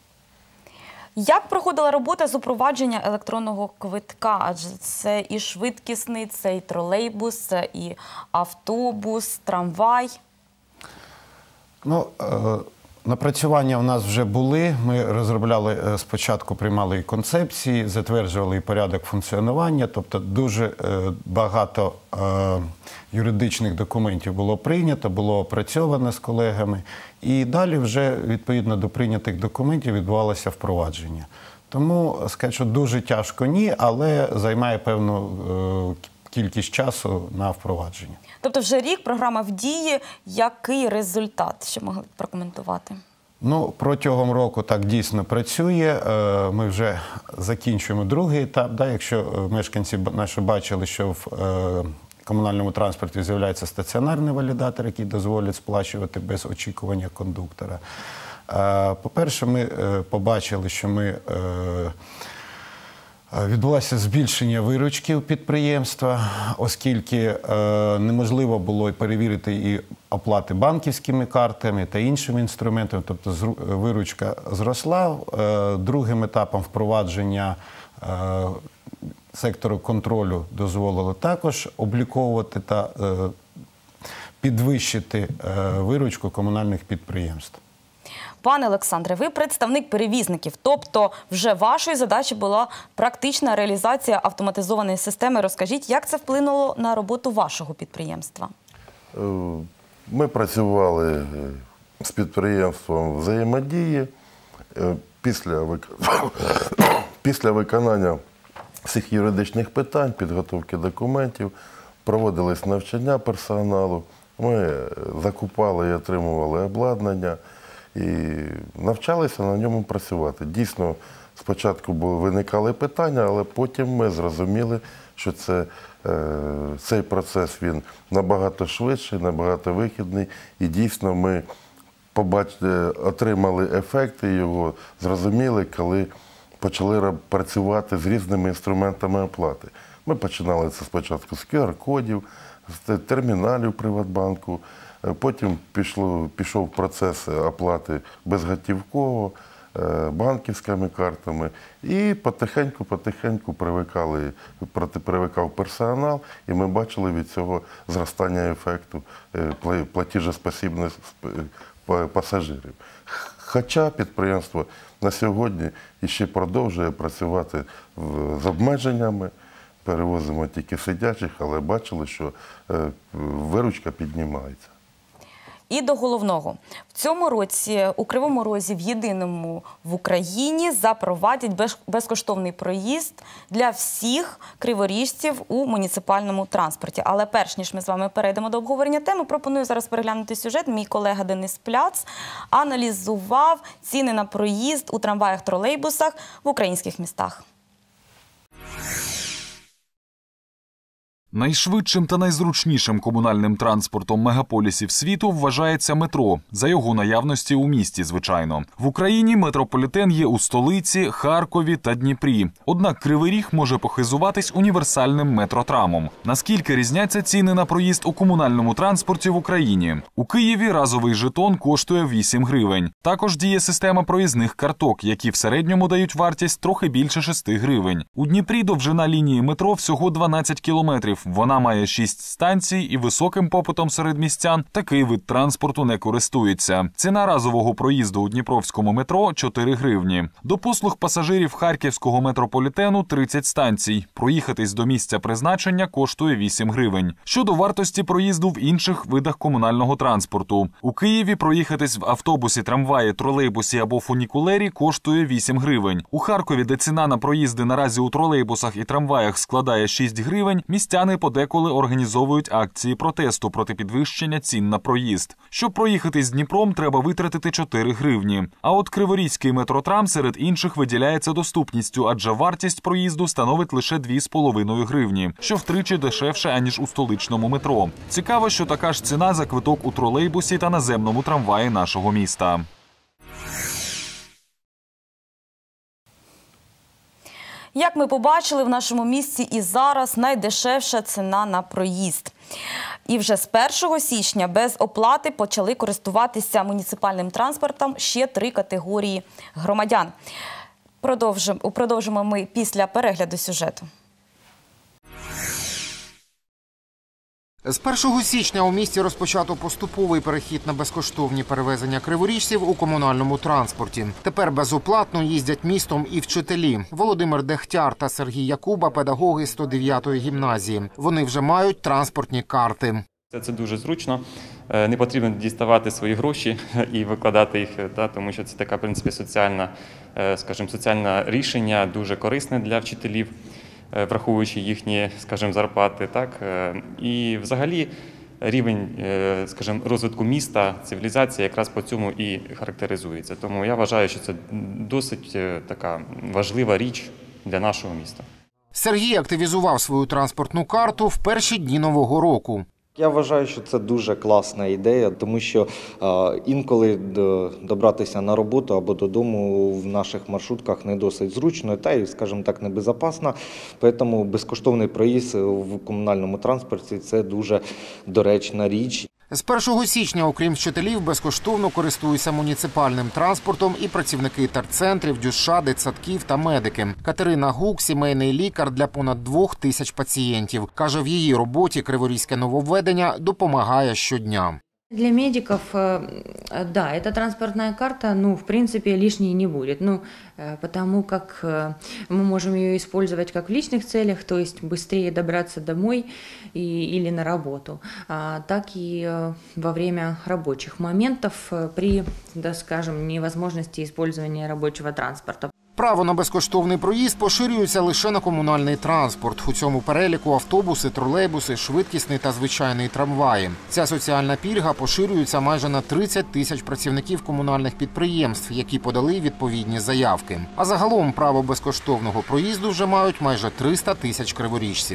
Як проходила робота з упровадження електронного квитка? Адже це і швидкісний, це і тролейбус, це і автобус, трамвай. Ну, е, напрацювання у нас вже були. Ми розробляли, е, спочатку приймали і концепції, затверджували і порядок функціонування. Тобто дуже е, багато е, юридичних документів було прийнято, було опрацьовано з колегами. І далі вже, відповідно до прийнятих документів, відбувалося впровадження. Тому, скажу, що дуже тяжко ні, але займає певну е, кількість часу на впровадження. Тобто вже рік програма в дії. Який результат? Що могли прокоментувати? Ну, протягом року так дійсно працює. Ми вже закінчуємо другий етап. Да, якщо мешканці наші бачили, що в комунальному транспорті з'являється стаціонарний валідатор, який дозволить сплачувати без очікування кондуктора. По-перше, ми побачили, що ми відбулося збільшення виручки у підприємства, оскільки е, неможливо було перевірити і оплати банківськими картами та іншими інструментами, тобто зру, виручка зросла. Е, другим етапом впровадження е, сектору контролю дозволило також обліковувати та е, підвищити е, виручку комунальних підприємств. Пане Олександре, ви представник перевізників, тобто вже вашою задачею була практична реалізація автоматизованої системи. Розкажіть, як це вплинуло на роботу вашого підприємства? Ми працювали з підприємством взаємодії. Після, вик... Після виконання всіх юридичних питань, підготовки документів, проводились навчання персоналу. Ми закупали і отримували обладнання і навчалися на ньому працювати. Дійсно, спочатку виникали питання, але потім ми зрозуміли, що це, цей процес він набагато швидший, набагато вихідний. І дійсно ми побачили, отримали ефекти його, зрозуміли, коли почали працювати з різними інструментами оплати. Ми починали це спочатку з ку ар кодів, з терміналів Приватбанку, потім пішло, пішов процес оплати безготівково, банківськими картами. І потихеньку-потихеньку привикали, привикав персонал, і ми бачили від цього зростання ефекту платіжеспосібних пасажирів. Хоча підприємство на сьогодні ще продовжує працювати з обмеженнями, перевозимо тільки сидячих, але бачили, що виручка піднімається. І до головного. В цьому році у Кривому Розі в єдиному в Україні запровадять безкоштовний проїзд для всіх криворіжців у муніципальному транспорті. Але перш ніж ми з вами перейдемо до обговорення теми, пропоную зараз переглянути сюжет. Мій колега Денис Пляц аналізував ціни на проїзд у трамваях, тролейбусах в українських містах. Найшвидшим та найзручнішим комунальним транспортом мегаполісів світу вважається метро, за його наявності у місті, звичайно. В Україні метрополітен є у столиці, Харкові та Дніпрі. Однак Кривий Ріг може похизуватись універсальним метротрамом. Наскільки різняться ціни на проїзд у комунальному транспорті в Україні? У Києві разовий жетон коштує вісім гривень. Також діє система проїзних карток, які в середньому дають вартість трохи більше шести гривень. У Дніпрі довжина лінії метро всього дванадцять кілометрів. Вона має шість станцій і високим попитом серед містян такий вид транспорту не користується. Ціна разового проїзду у дніпровському метро – чотири гривні. До послуг пасажирів харківського метрополітену – тридцять станцій. Проїхатись до місця призначення коштує вісім гривень. Щодо вартості проїзду в інших видах комунального транспорту. У Києві проїхатись в автобусі, трамваї, тролейбусі або фунікулері коштує вісім гривень. У Харкові, де ціна на проїзди наразі у тролейбусах і трамваях складає шість гривень, містяни подеколи організовують акції протесту проти підвищення цін на проїзд. Щоб проїхати з Дніпром, треба витратити чотири гривні. А от Криворізький метротрам серед інших виділяється доступністю, адже вартість проїзду становить лише дві з половиною гривні, що втричі дешевше, аніж у столичному метро. Цікаво, що така ж ціна за квиток у тролейбусі та наземному трамваї нашого міста. Як ми побачили, в нашому місті і зараз найдешевша ціна на проїзд. І вже з першого січня без оплати почали користуватися муніципальним транспортом ще три категорії громадян. Продовжимо, продовжимо ми після перегляду сюжету. З першого січня у місті розпочато поступовий перехід на безкоштовні перевезення криворіжців у комунальному транспорті. Тепер безоплатно їздять містом і вчителі. Володимир Дехтяр та Сергій Якуба – педагоги сто дев'ятої гімназії. Вони вже мають транспортні карти. Це дуже зручно. Не потрібно діставати свої гроші і викладати їх, тому що це таке, в принципі, соціальне, скажімо, соціальне рішення, дуже корисне для вчителів, враховуючи їхні, скажімо, зарплати, так, і взагалі рівень, скажімо, розвитку міста, цивілізації якраз по цьому і характеризується. Тому я вважаю, що це досить така важлива річ для нашого міста. Сергій активізував свою транспортну карту в перші дні Нового року. Я вважаю, що це дуже класна ідея, тому що е, інколи добратися на роботу або додому в наших маршрутках не досить зручно та й, скажімо так, небезпечно. Тому безкоштовний проїзд в комунальному транспорті – це дуже доречна річ. З першого січня, окрім вчителів, безкоштовно користуються муніципальним транспортом і працівники терцентрів, дюсша, дитсадків та медики. Катерина Гук – сімейний лікар для понад двох тисяч пацієнтів. Каже, в її роботі криворізьке нововведення допомагає щодня. Для медиков Да, эта транспортная карта, ну, в принципе, лишней не будет, ну, потому как мы можем ее использовать как в личных целях, то есть быстрее добраться домой и, или на работу, а, так и во время рабочих моментов при, да, скажем, невозможности использования рабочего транспорта. Право на безкоштовний проїзд поширюється лише на комунальний транспорт. У цьому переліку автобуси, тролейбуси, швидкісний та звичайний трамваї. Ця соціальна пільга поширюється майже на тридцять тисяч працівників комунальних підприємств, які подали відповідні заявки. А загалом право безкоштовного проїзду вже мають майже триста тисяч криворіжців.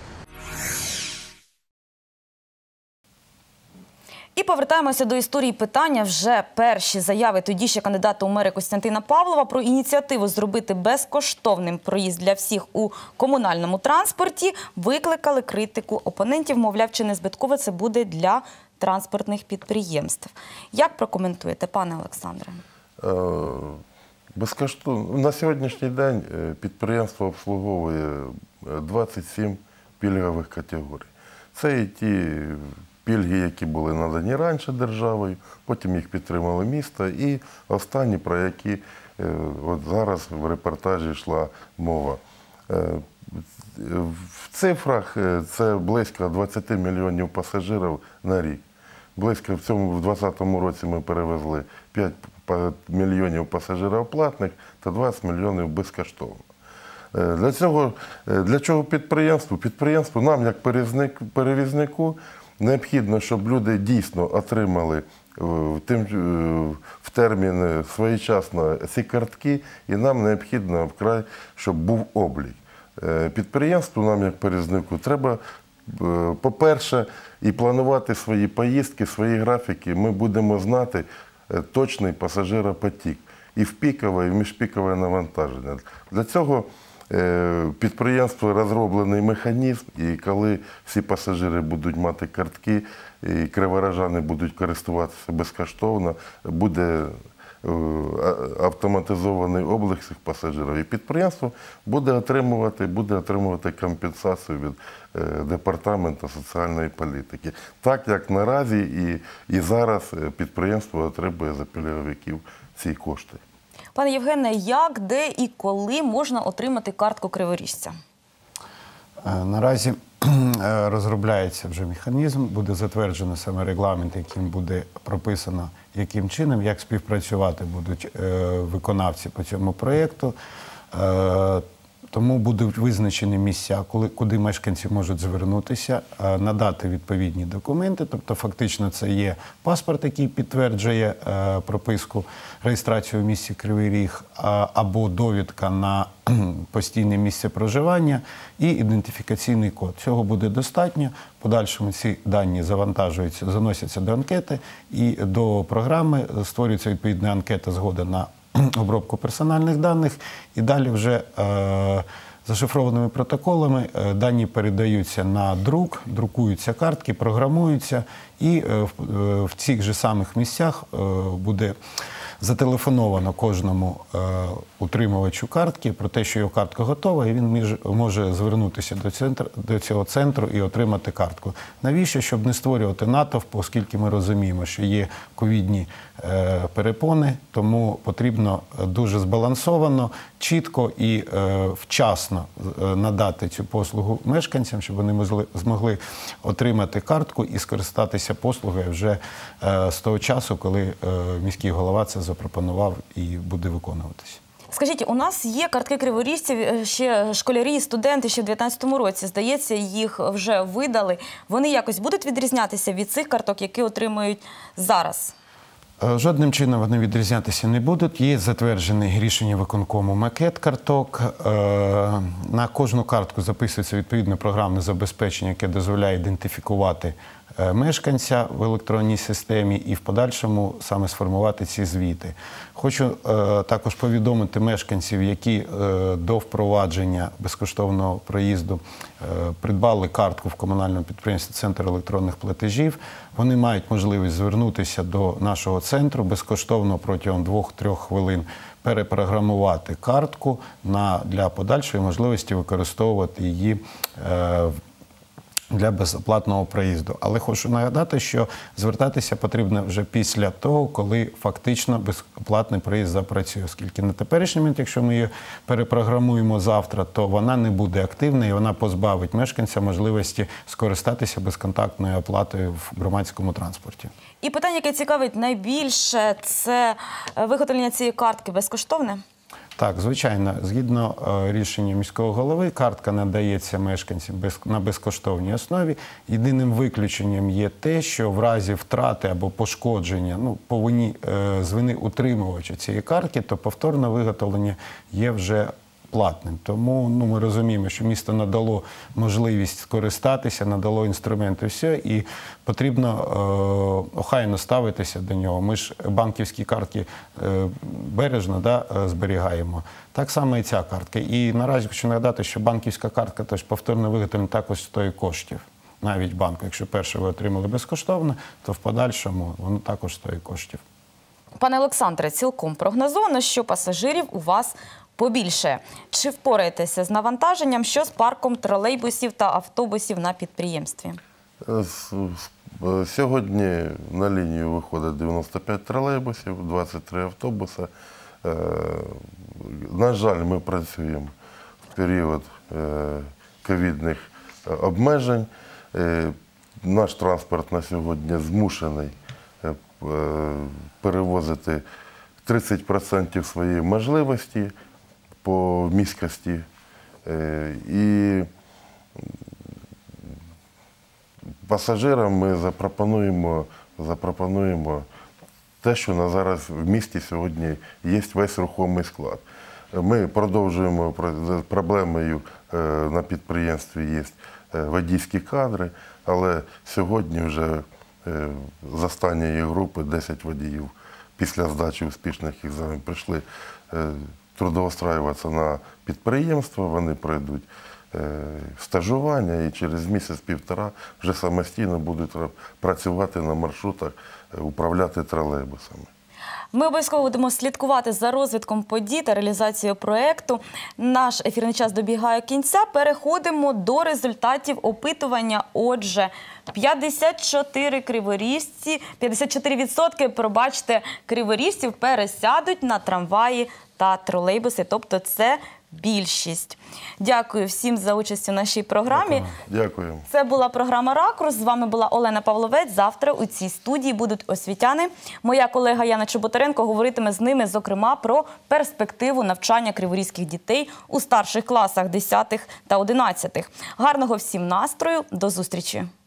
І повертаємося до історії питання. Вже перші заяви тоді ще кандидата у мери Костянтина Павлова про ініціативу зробити безкоштовним проїзд для всіх у комунальному транспорті викликали критику опонентів. Мовляв, чи не збитково це буде для транспортних підприємств. Як прокоментуєте, пане Олександре? Безкоштовно. На сьогоднішній день підприємство обслуговує двадцять сім пільгових категорій. Це і ті пільги, які були надані раніше державою, потім їх підтримали місто, і останні, про які от зараз в репортажі йшла мова. В цифрах це близько двадцять мільйонів пасажирів на рік. Близько в цьому, в двадцятому році ми перевезли п'ять мільйонів пасажирів платних та двадцять мільйонів безкоштовно. Для цього, для чого підприємству? Підприємству нам, як перевізнику, необхідно, щоб люди дійсно отримали в, тим, в термін своєчасно ці картки, і нам необхідно вкрай, щоб був облік. Підприємству нам, як перевізнику, треба, по-перше, і планувати свої поїздки, свої графіки. Ми будемо знати точний пасажиропотік і в пікове, і в міжпікове навантаження. Для цього підприємство розроблений механізм, і коли всі пасажири будуть мати картки, і криворожани будуть користуватися безкоштовно, буде автоматизований облік цих пасажирів. І підприємство буде отримувати, буде отримувати компенсацію від Департаменту соціальної політики. Так, як наразі і, і зараз підприємство отримує за пільговиків ці кошти. Пане Євгене, як, де і коли можна отримати картку криворіжця? Наразі розробляється вже механізм, буде затверджено саме регламент, яким буде прописано, яким чином, як співпрацювати будуть виконавці по цьому проєкту. Тому будуть визначені місця, куди мешканці можуть звернутися, надати відповідні документи. Тобто фактично це є паспорт, який підтверджує прописку, реєстрацію в місті Кривий Ріг, або довідка на постійне місце проживання і ідентифікаційний код. Цього буде достатньо. В подальшому ці дані завантажуються, заносяться до анкети і до програми, створюється відповідна анкета згода на обробку персональних даних, і далі вже е, зашифрованими протоколами е, дані передаються на друк, друкуються картки, програмуються, і е, в, е, в цих же самих місцях е, буде зателефоновано кожному е, утримувачу картки про те, що його картка готова, і він між, може звернутися до, центр, до цього центру і отримати картку. Навіщо? Щоб не створювати натовп, оскільки ми розуміємо, що є ковідні е, перепони, тому потрібно дуже збалансовано, чітко і е, вчасно е, надати цю послугу мешканцям, щоб вони могли, змогли отримати картку і скористатися послугою вже е, з того часу, коли е, міський голова це запропонував і буде виконуватися. Скажіть, у нас є картки криворіжців, ще школярі і студенти ще в дві тисячі дев'ятнадцятому році, здається, їх вже видали. Вони якось будуть відрізнятися від цих карток, які отримують зараз? Жодним чином вони відрізнятися не будуть. Є затверджений рішення виконкому макет карток. На кожну картку записується відповідне програмне забезпечення, яке дозволяє ідентифікувати мешканця в електронній системі і в подальшому саме сформувати ці звіти. Хочу е, також повідомити мешканців, які е, до впровадження безкоштовного проїзду е, придбали картку в комунальному підприємстві «Центр електронних платежів». Вони мають можливість звернутися до нашого центру безкоштовно протягом двох-трьох хвилин перепрограмувати картку на, для подальшої можливості використовувати її е, для безоплатного проїзду. Але хочу нагадати, що звертатися потрібно вже після того, коли фактично безоплатний проїзд запрацює. Оскільки на теперішній момент, якщо ми її перепрограмуємо завтра, то вона не буде активна і вона позбавить мешканця можливості скористатися безконтактною оплатою в громадському транспорті. І питання, яке цікавить найбільше, це виготовлення цієї картки безкоштовне? Так, звичайно, згідно е, рішення міського голови, картка надається мешканцям без, на безкоштовній основі. Єдиним виключенням є те, що в разі втрати або пошкодження, ну, по вині, е, з вини утримувача цієї картки, то повторне виготовлення є вже платним. Тому ну, ми розуміємо, що місто надало можливість скористатися, надало інструменти, все, і потрібно е, охайно ставитися до нього. Ми ж банківські картки е, бережно да, зберігаємо. Так само і ця картка. І наразі хочу нагадати, що банківська картка, тож повторне виготовлення також стоїть коштів. Навіть банку. Якщо перше ви отримали безкоштовно, то в подальшому воно також стоїть коштів. Пане Олександре, цілком прогнозовано, що пасажирів у вас побільше. Чи впораєтеся з навантаженням, що з парком тролейбусів та автобусів на підприємстві? Сьогодні на лінію виходить дев'яносто п'ять тролейбусів, двадцять три автобуси. На жаль, ми працюємо в період ковідних обмежень. Наш транспорт на сьогодні змушений перевозити тридцять відсотків своєї можливості по міськості. І пасажирам ми запропонуємо, запропонуємо те, що на зараз в місті сьогодні є весь рухомий склад. Ми продовжуємо проблемою на підприємстві є водійські кадри, але сьогодні вже з останньої групи десять водіїв після здачі успішних екзаменів прийшли трудоустраюватися на підприємство, вони пройдуть стажування і через місяць-півтора вже самостійно будуть працювати на маршрутах, управляти тролейбусами. Ми обов'язково будемо слідкувати за розвитком подій та реалізацією проєкту. Наш ефірний час добігає кінця. Переходимо до результатів опитування. Отже, п'ятдесят чотири криворіжці, п'ятдесят чотири відсотки, пробачте, криворіжців пересядуть на трамваї та тролейбуси. Тобто це більшість. Дякую всім за участь у нашій програмі. Дякую. Це була програма «Ракурс». З вами була Олена Павловець. Завтра у цій студії будуть освітяни. Моя колега Яна Чоботаренко говоритиме з ними, зокрема, про перспективу навчання криворізьких дітей у старших класах десятих та одинадцятих. Гарного всім настрою. До зустрічі.